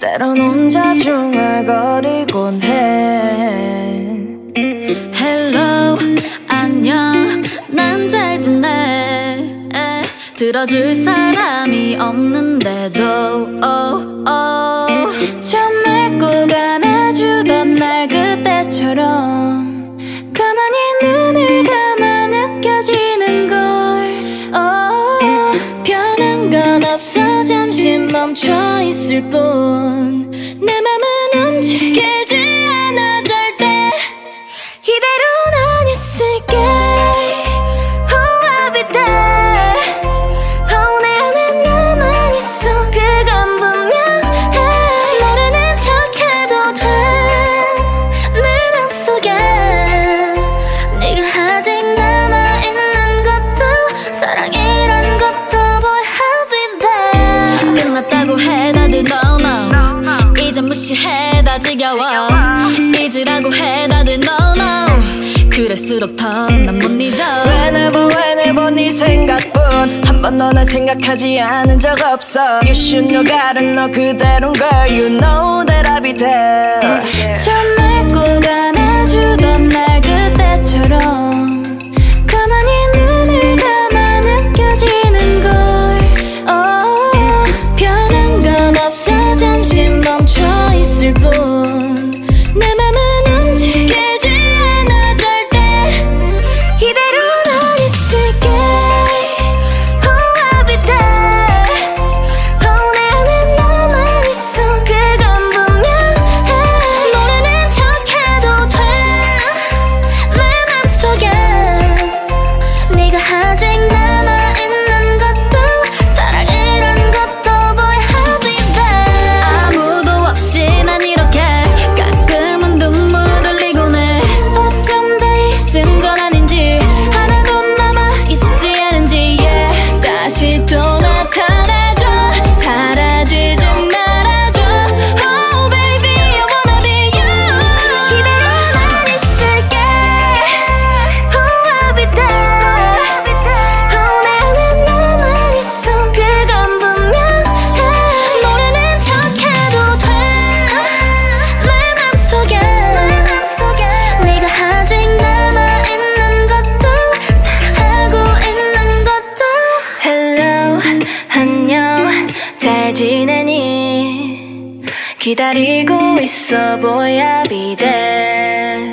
때론 혼자 중얼거리곤 해. Hello 안녕 난 잘 지내. 들어줄 사람이 없는데도 좀 날 꼭 안아주던 날 그때처럼 가만히 눈을 감아 느껴지는 걸. 변한 건 없어 잠시 멈춰 있을 뿐. 내 맘은 움직이지 않아 절대. 이대로 난 있을게. Oh I'll be there. Oh 내 안에 나만 있어 그건 분명해. 모르는 척해도 돼. 내 맘속에 네가 아직 남아있는 것도 사랑이란 것도 boy I'll be there. 끝났다고 해 다들 no no. 이제 무시해 다 지겨워. 잊으라고 해 다들 no no. 그럴수록 더 난 못 잊어. Whenever 네 생각뿐. 한 번도 날 생각하지 않은 적 없어. You should know 가른 너 그대로인 girl. You know that I'll be there. 좀 날 꼭 안아주던 날 그때처럼 가만히 눈을 감아 느껴지는 걸. 변한 건 없어 잠시 멈춰 있을 뿐. 내 맘은 움직이지 않아 절대. 이대로 난 있을게. Oh I'll be there. Oh 내 안에 너만 있어 그건 분명해. 모르는 척해도 돼. 내 맘속에 네가 아직 남아있는 것도 사랑이란 것도 boy I'll be there. 아무도 없이 난 이렇게 가끔은 눈물 흘리곤 해. 어쩜 다 잊은 건 아닌지 하나도 남아있지 않은지 yeah. 다시 또 나타나줘. 사라지지 말아줘. Oh baby I wanna be you. 이대로 난 있을게. Oh I'll be there. Oh 내 안에 너만 있어 그건 분명해. 모르는 척해도 돼. 내 맘속에 네가 아직 남아있는 것도 사랑하고 있는 것도. Hello 안녕 잘 지내니. 기다리고 있어 boy I'll be there.